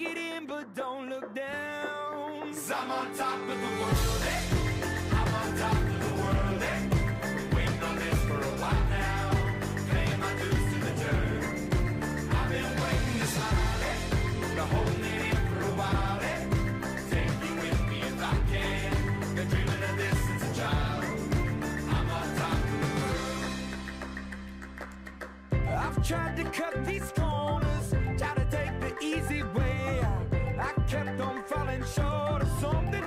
it in, but don't look down. 'Cause I'm on top of the world, eh? I'm on top of the world, eh? Been waiting on this for a while now, paying my dues to the dirt. I've been waiting to smile, eh? Been holding it in for a while, eh? Take you with me if I can. Been dreaming of this since a child. I'm on top of the world. I've tried to cut these corners, try to take the easy way out. I kept on falling short of something.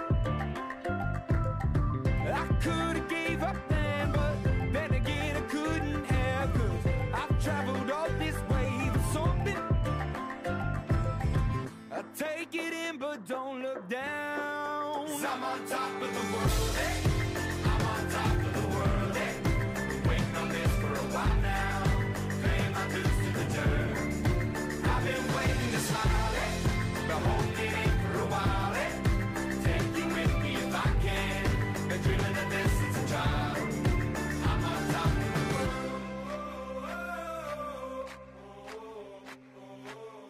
I could've gave up then, but then again I couldn't have. 'Cause I've traveled all this way for something. I take it in, but don't look down. 'Cause I'm on top of the world, eh? I'm on top of the world, eh? Been waiting on this for a while now, paying my dues to the dirt. I've been waiting to smile, eh? Been holding it in for a while, eh? Take you with me if I can. Been dreaming of this since a child. I'm on top of the world.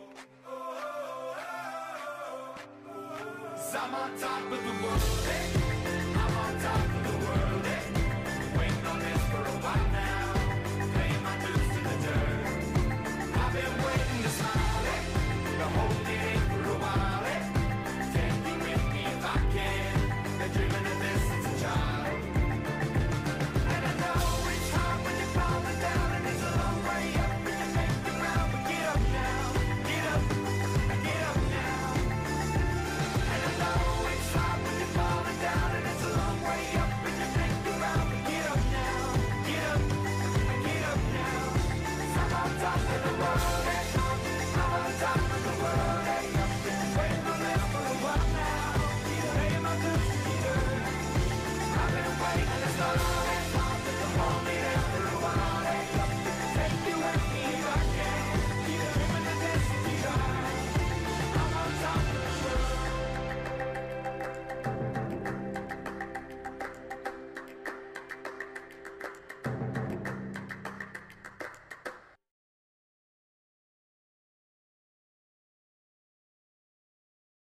'Cause I'm on top of the world, eh?